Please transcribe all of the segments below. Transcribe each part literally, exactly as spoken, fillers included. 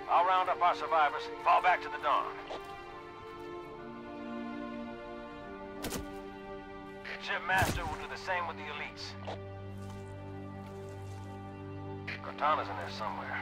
I'll round up our survivors, fall back to the dawn. Shipmaster will do the same with the elites. Cortana's in there somewhere.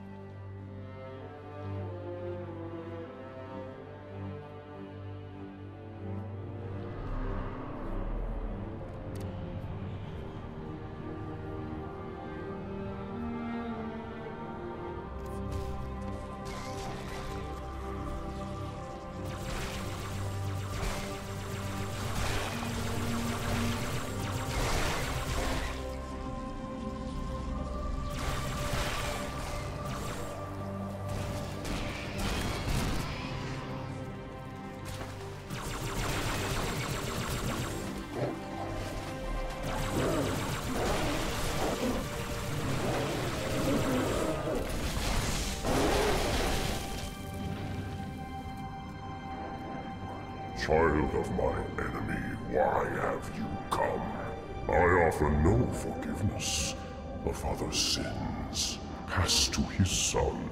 Child of my enemy, why have you come? I offer no forgiveness. A father's sins pass to his son.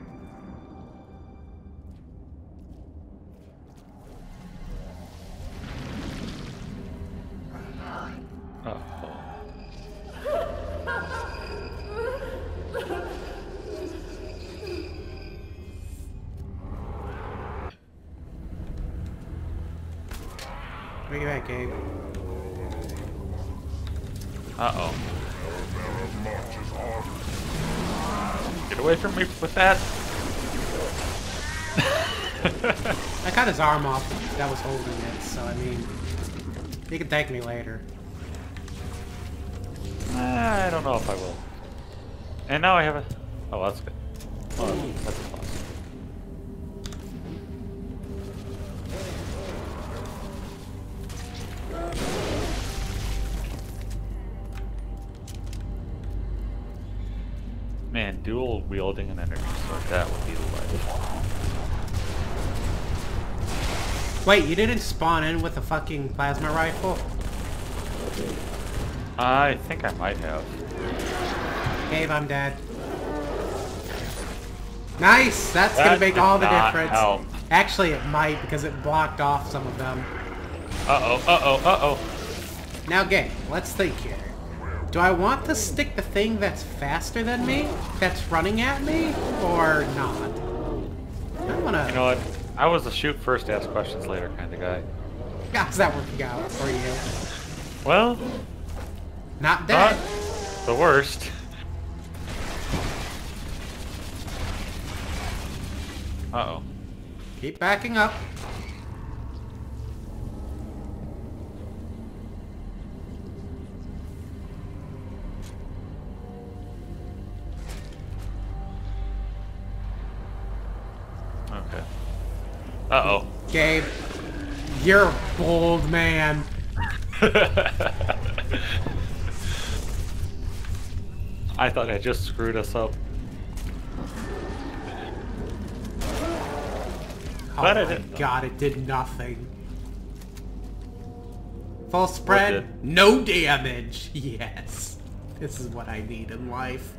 Bring it back, Gabe. Uh-oh. Get away from me with that. I cut his arm off that was holding it, so I mean, he can thank me later. I don't know if I will. And now I have a... Oh, that's good. Oh, that's a plus. Man, dual wielding an energy sword, that would be the life. Wait, you didn't spawn in with a fucking plasma rifle? I think I might have. Gabe, I'm dead. Nice! That's That gonna make did all the not difference. help. Actually, it might, because it blocked off some of them. Uh-oh, uh-oh, uh-oh. Now, Gabe, let's think here. Do I want to stick the thing that's faster than me, that's running at me, or not? I wanna... You know what? I was a shoot first, ask questions later kind of guy. How's that working out for you? Well, Not dead. not the worst. Uh-oh. Keep backing up. Okay. Uh-oh. Gabe, you're a bold man. I thought I just screwed us up. Oh But I my didn't. god, it did nothing. Full spread, did? no damage. Yes. This is what I need in life.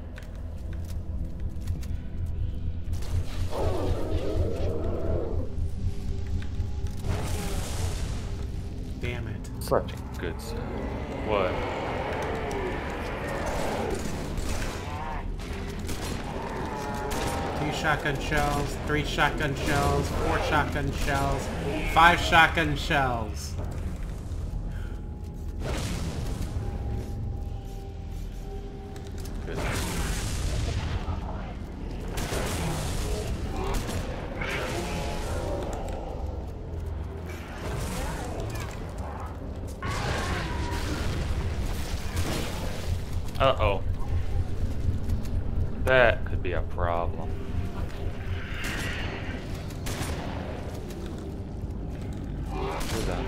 Damn it. Such a good set. What? Two shotgun shells, three shotgun shells, four shotgun shells, five shotgun shells. Good. Uh-oh. That could be a problem. We're done.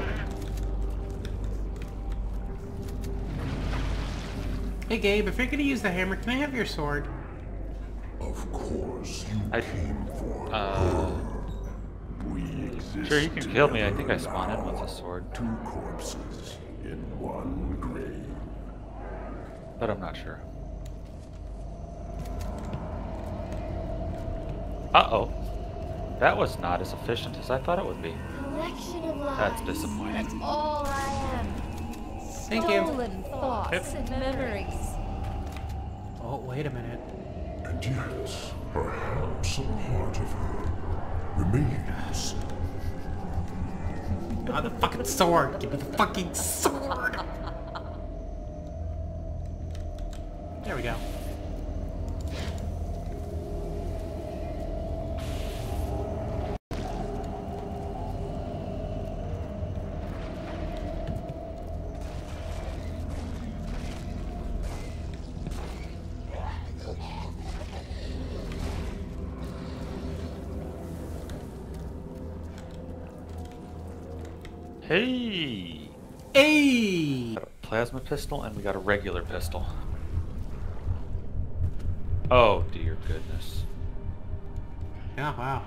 Hey Gabe, if you're gonna use the hammer, can I have your sword? Of course you I- came for Uh, her. We exist sure, you can kill me. I think I together spawned in with now. a sword. Two corpses in one grave. But I'm not sure. Uh-oh. That was not as efficient as I thought it would be. Collection of lies. That's disappointing. That's all I am. Thank you. Stolen thoughts Yep. and memories. Oh, wait a minute. And yet, perhaps a part of her remains. Oh, the fucking sword! Give me the fucking sword! There we go. Hey! Hey! Got a plasma pistol and we got a regular pistol. Oh dear goodness. Yeah, wow.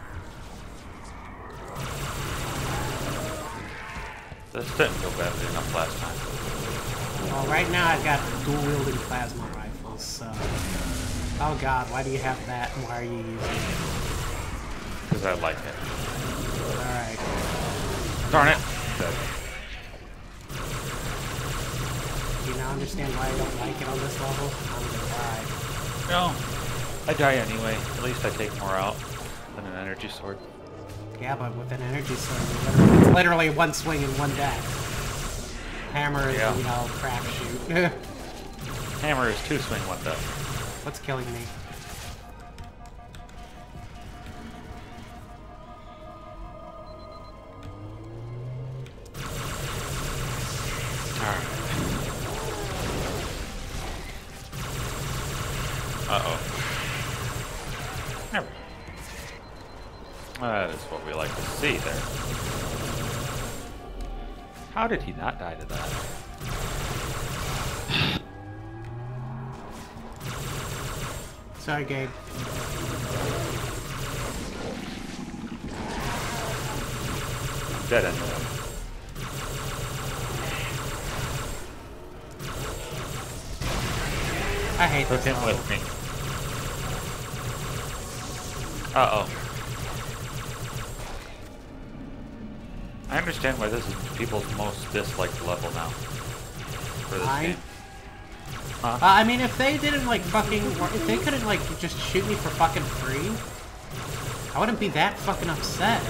This didn't go badly enough last time. Well, right now I've got dual-wielding plasma rifles, so... Oh god, why do you have that and why are you using it? Because I like it. Alright. Darn it! Dead. Do you now understand why I don't like it on this level? I'm gonna die. No. I die anyway. At least I take more out than an energy sword. Yeah, but with an energy sword, you literally, it's literally one swing and one death. Hammer is, Yeah. you know, crapshoot. Hammer is two swing, one death. What's killing me? Alright. Uh-oh. There we go. That is what we like to see there. How did he not die to that? Sorry, Gabe. Dead anyway. I hate Took this him level. with me. Uh-oh. I understand why this is people's most disliked level now. For this Mine? game. Huh? Uh, I mean, if they didn't, like, fucking... If they couldn't, like, just shoot me for fucking free, I wouldn't be that fucking upset.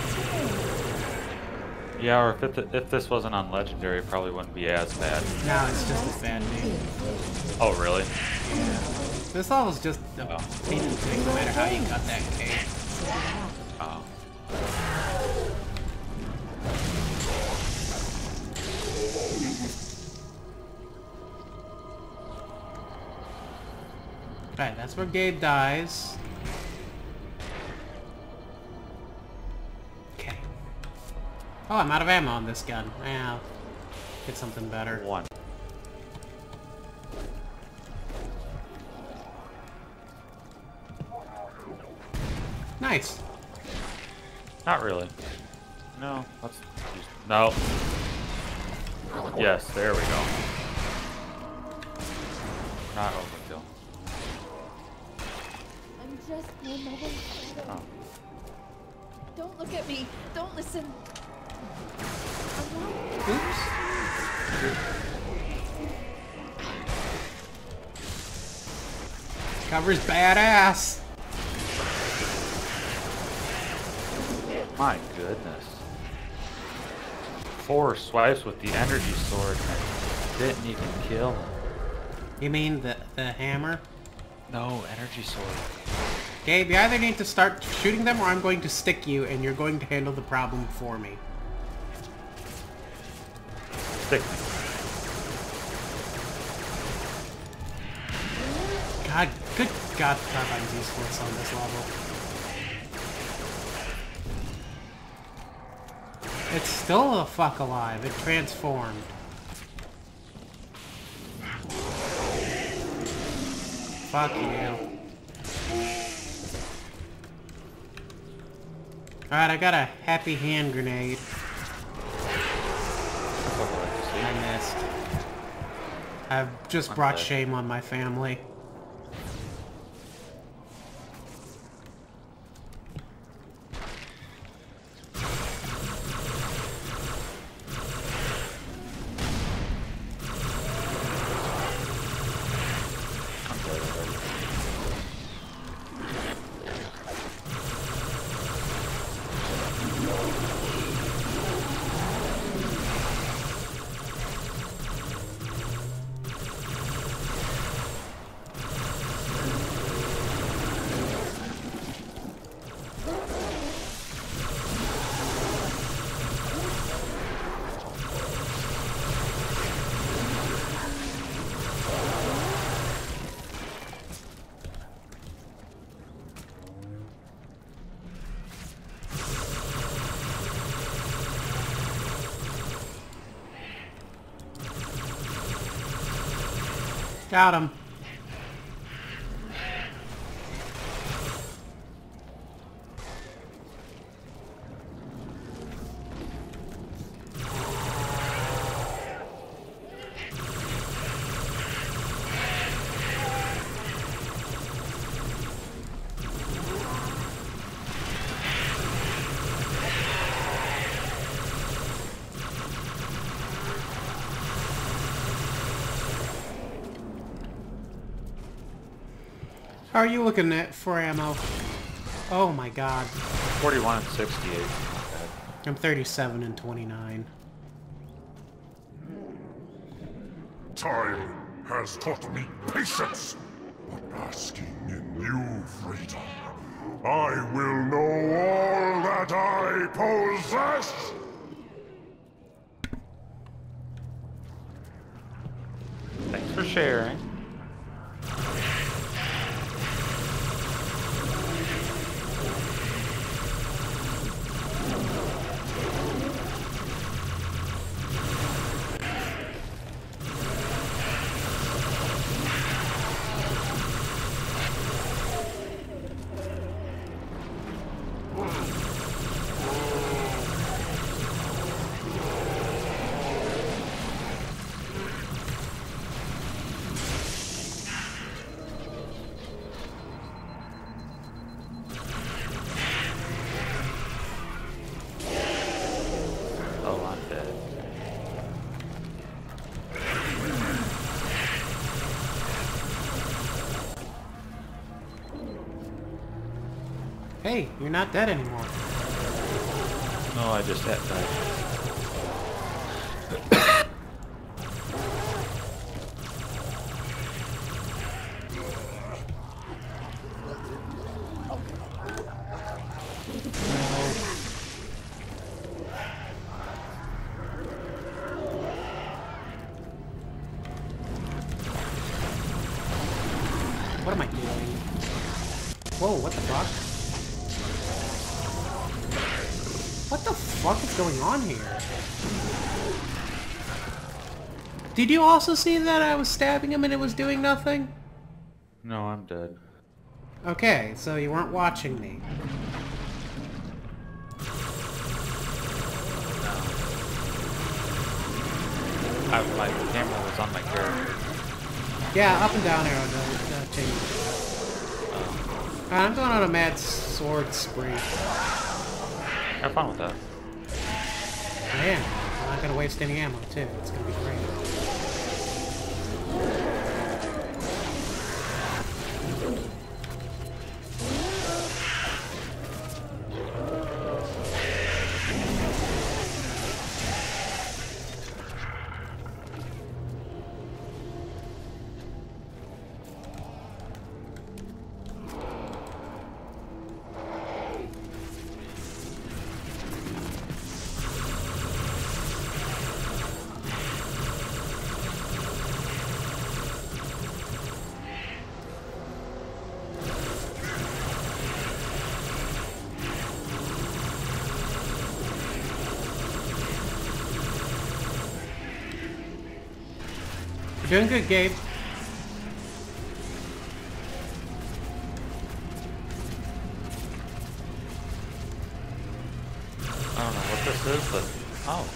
Yeah, or if it, if this wasn't on Legendary, it probably wouldn't be as bad. No, it's just as bad, dude. Oh, really? This level's just a Oh. pain in the dick, no matter how you cut that cake. Oh. Right, that's where Gabe dies. Okay. Oh, I'm out of ammo on this gun. Yeah, I'll get something better. One. Nice. Not really. No, let's use... No. Yes, there we go. Not overkill. I'm just my mother's shadow. Oh. Don't look at me. Don't listen. I'm not. Oops. Cover's badass. My goodness. Four swipes with the energy sword didn't even kill him. You mean the the hammer? No, energy sword. Gabe, you either need to start shooting them or I'm going to stick you and you're going to handle the problem for me. Stick me. God, good God, Carbine's useless on this level. It's still a fuck alive. It transformed. Fuck you. Alright, I got a happy hand grenade. That's what I like to see. I missed. I've just I'm brought dead. shame on my family. Got him. How are you looking at for ammo? Oh my god. forty-one and sixty-eight. Not bad. I'm thirty-seven and twenty-nine. Time has taught me patience, but basking in new freedom, I will know all that I possess! Thanks for sharing. Hey, you're not dead anymore. No, I just had that. What am I doing? Whoa, what the fuck? What the fuck is going on here? Did you also see that I was stabbing him and it was doing nothing? No, I'm dead. Okay, so you weren't watching me. I, my camera was on my character. Yeah, up and down arrow to uh, change. Um, I'm going on a mad sword spree. have fun with that. I am. I'm not going to waste any ammo, too. It's going to be great. You're doing good, Gabe. I don't know what this is, but oh.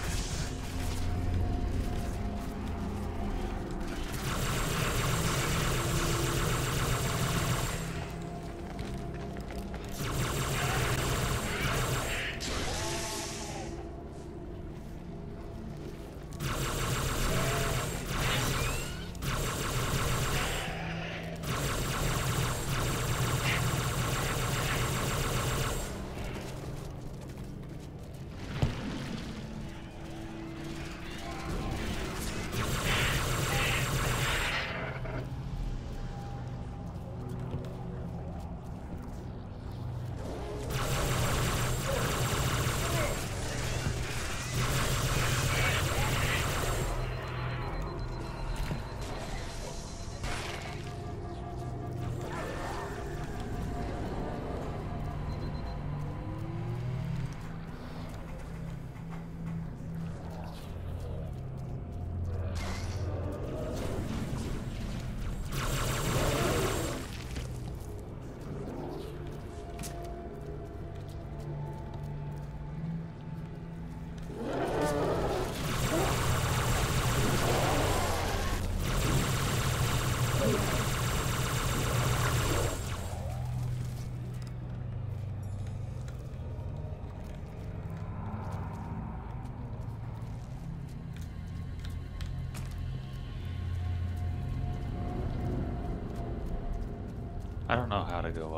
I don't know how to go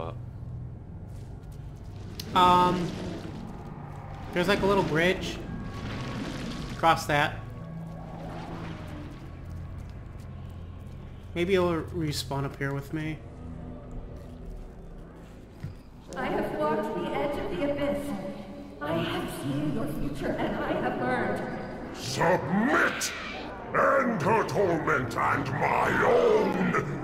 up. Um, there's like a little bridge. Cross that. Maybe you'll respawn up here with me. I have walked the edge of the abyss. I have seen your future, and I have learned. Submit! End her torment and my own!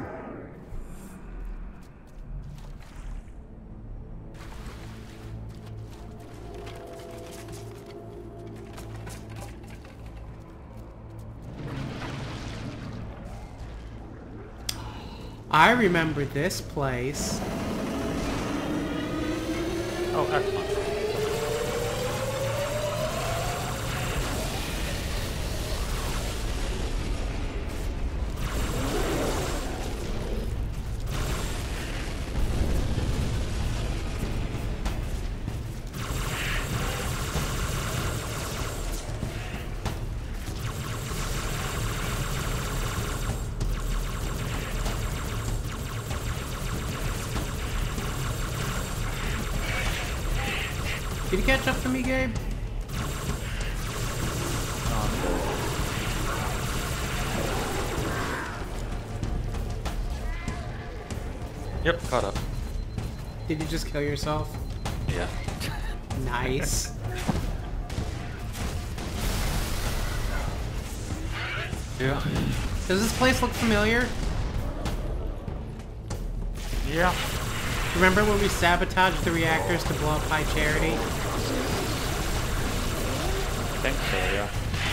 I remember this place. Oh, excellent. Did you catch up to me, Gabe? Yep, caught up. Did you just kill yourself? Yeah. Nice. Yeah. Does this place look familiar? Yeah. Remember when we sabotaged the reactors to blow up High Charity? I think so, yeah.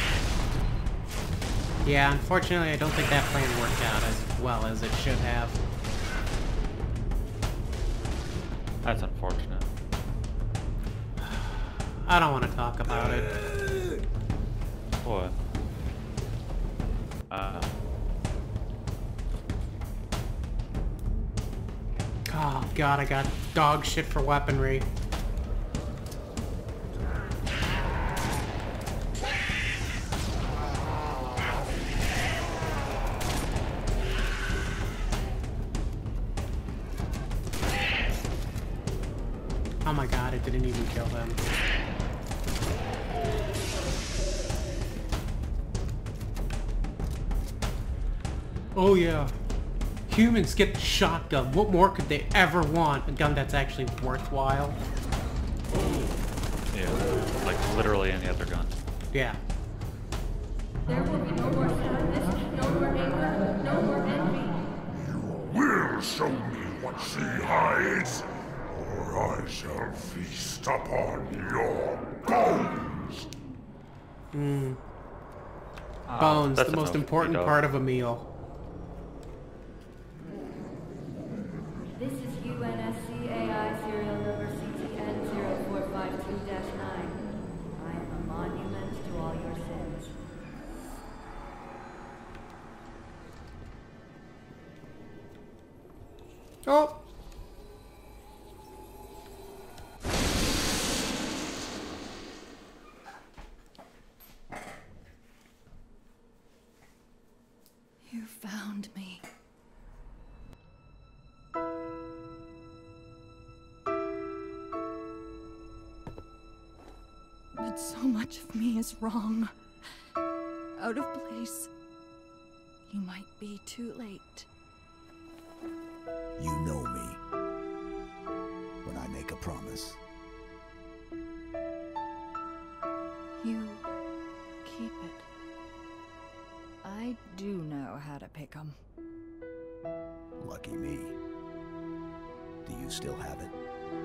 Yeah, unfortunately I don't think that plan worked out as well as it should have. That's unfortunate. I don't want to talk about it. What? Uh... Oh god, I got dog shit for weaponry. Oh my god, it didn't even kill them. Oh yeah. Humans get the shotgun. What more could they ever want? A gun that's actually worthwhile. Yeah, like literally any other gun. Yeah. There will be no more sadness, no more anger, no more envy. Will show me what she hides, or I shall feast upon your bones! Hmm. Oh, Bones, that's the most enough, important you know. part of a meal. This is U N S C A I serial number C T N zero four five two dash nine. I am a monument to all your sins. Oh! You found me. But so much of me is wrong. Out of place. You might be too late. You know me. When I make a promise. You keep it. I do know how to pick 'em. Lucky me. Do you still have it?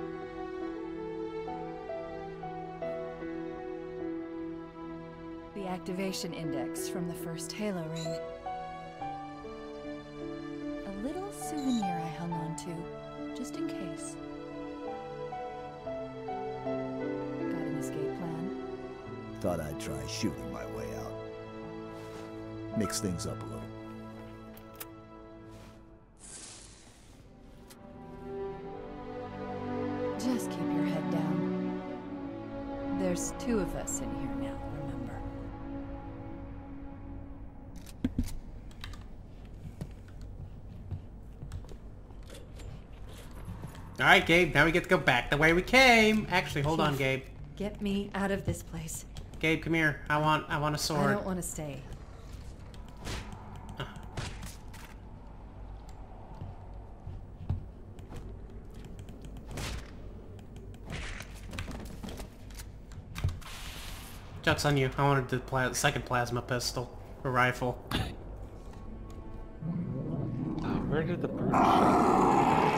The activation index from the first Halo ring. A little souvenir I hung on to, just in case. Got an escape plan? Thought I'd try shooting my way out. Mix things up a little. Just keep your head down. There's two of us in here now, remember? Alright, Gabe, now we get to go back the way we came. Actually, hold on, Gabe. Get me out of this place. Gabe, come here. I want I want a sword. I don't want to stay. Uh. Joke's on you. I wanted the pla second plasma pistol. Or rifle. Uh, where did the bird shot?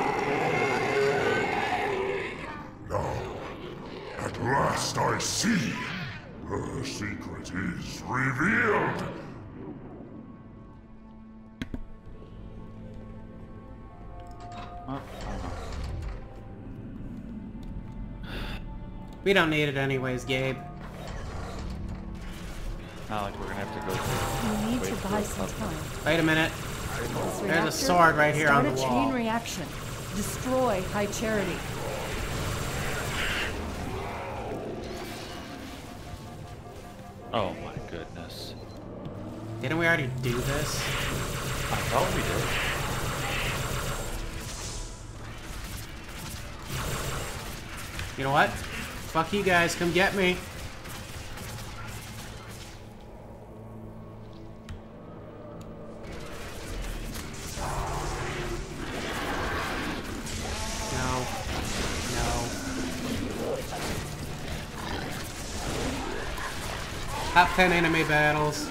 Now, at last I see. Her secret is revealed. Oh, We don't need it anyways, Gabe. not like we're gonna have to go. We need wait to for buy it some up. time. Wait a minute. This There's a reactor, sword right here on the start a wall. chain reaction. Destroy High Charity. Oh my goodness. Didn't we already do this? I thought we did. You know what? Fuck you guys, come get me. No. No. Top ten enemy battles.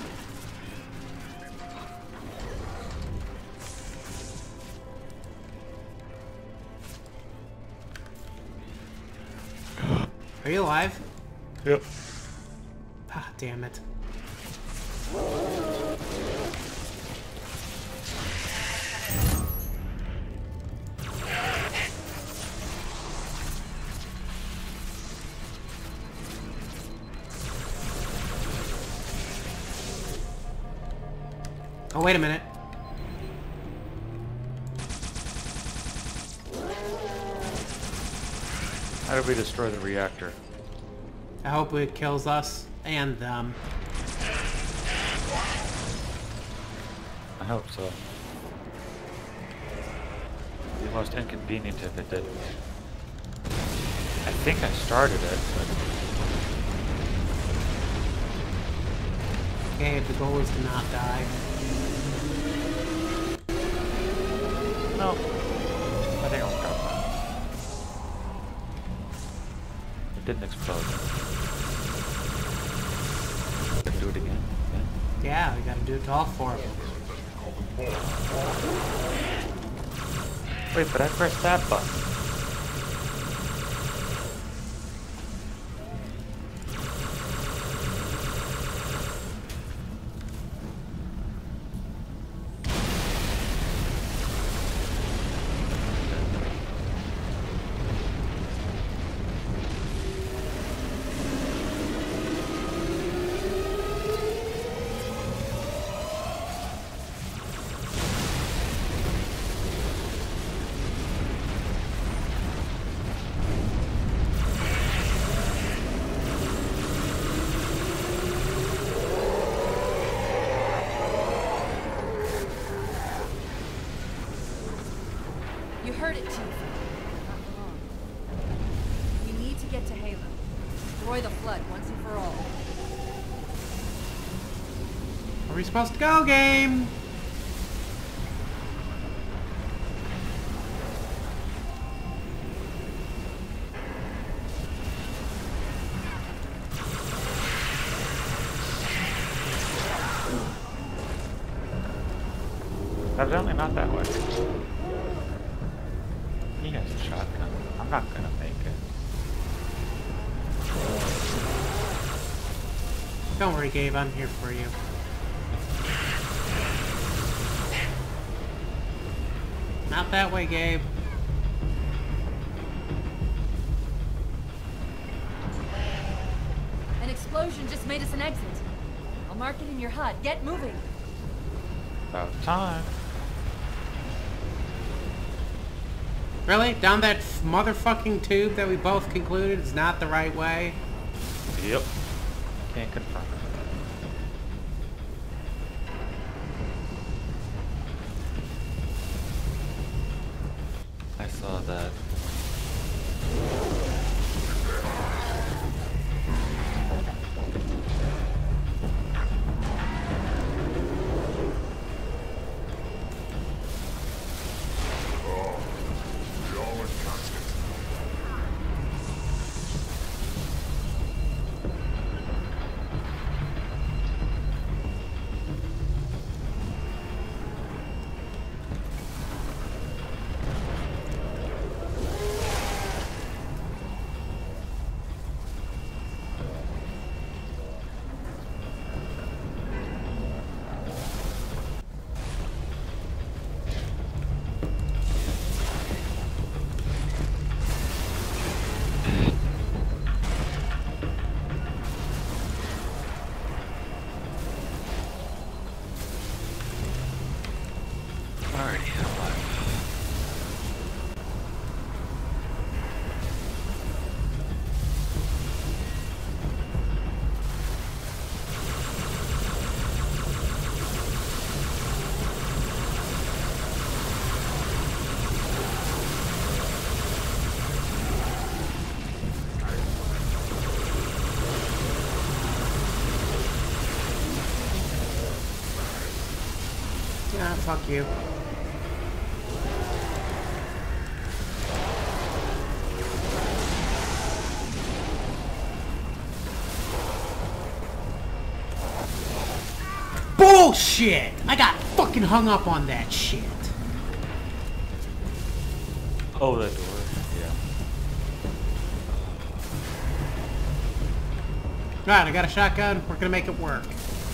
Are you alive? Yep. Ah, damn it. Oh, wait a minute. How did we destroy the reactor? I hope it kills us and them. I hope so. It'd be most inconvenient if it didn't. I think I started it, but Okay, the goal is to not die. no. I think I'll stop that. It didn't explode. Do it again. Yeah. Yeah, we gotta do it to all four of them. Wait, but I pressed that button. You heard it, Chief. Not for long. We need to get to Halo. Destroy the flood once and for all. Where are we supposed to go, game? Evidently not that way. He has a shotgun. I'm not gonna make it. Don't worry, Gabe, I'm here for you. Not that way, Gabe. An explosion just made us an exit. I'll mark it in your H U D. Get moving. About time. Really? Down that f- motherfucking tube that we both concluded is not the right way? Yep. Can't confirm it. I saw that fuck you. Bullshit! I got fucking hung up on that shit. Oh, that door. Yeah. Right, I got a shotgun. We're gonna make it work.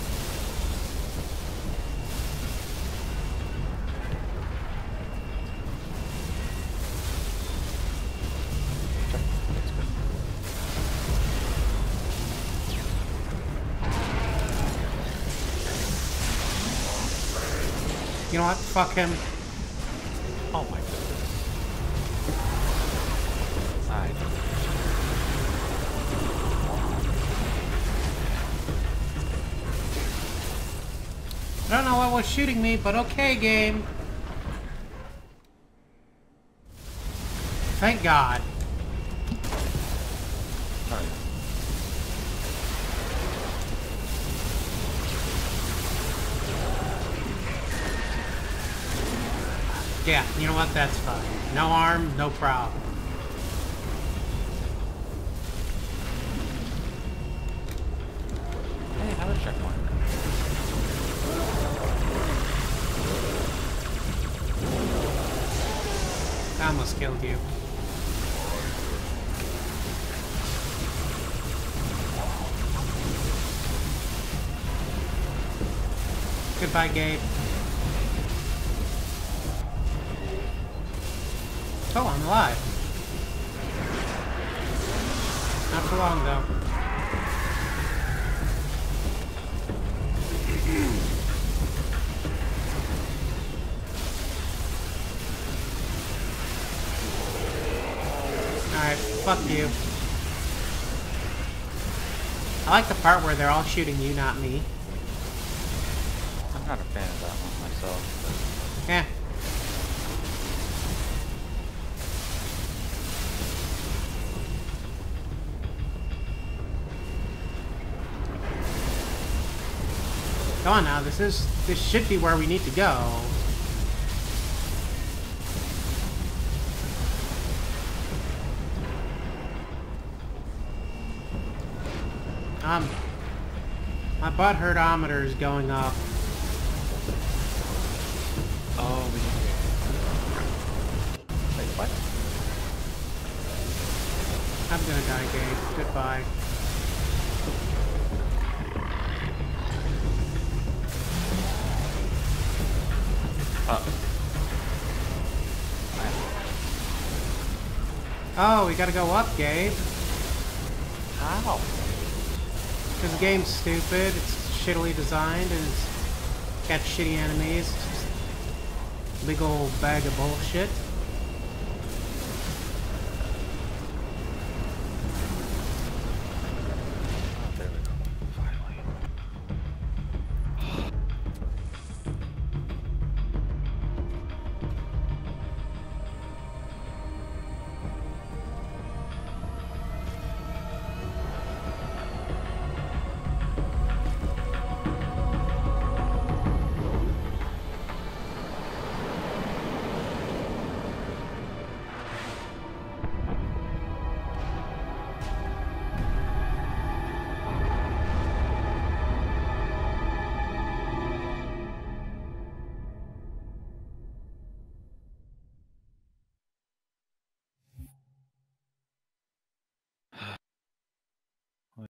You know what? Fuck him. Oh my goodness. I I don't know what was shooting me, but okay, game. Thank God. Alright. Yeah, you know what? That's fine. No arm, no problem. Hey, have a checkpoint. I almost killed you. Goodbye, Gabe. Oh, I'm alive. Not for long, though. Alright, fuck you. I like the part where they're all shooting you, not me. I'm not a fan of that one myself. Yeah. Come on now, this is this should be where we need to go. Um my butt hurtometer is going up. Oh, we need to... Wait, what? I'm gonna die, Gabe. Goodbye. Uh, Oh, we gotta go up, Gabe. how? Because the game's stupid, it's shittily designed, and it's got shitty enemies. It's just a big old bag of bullshit.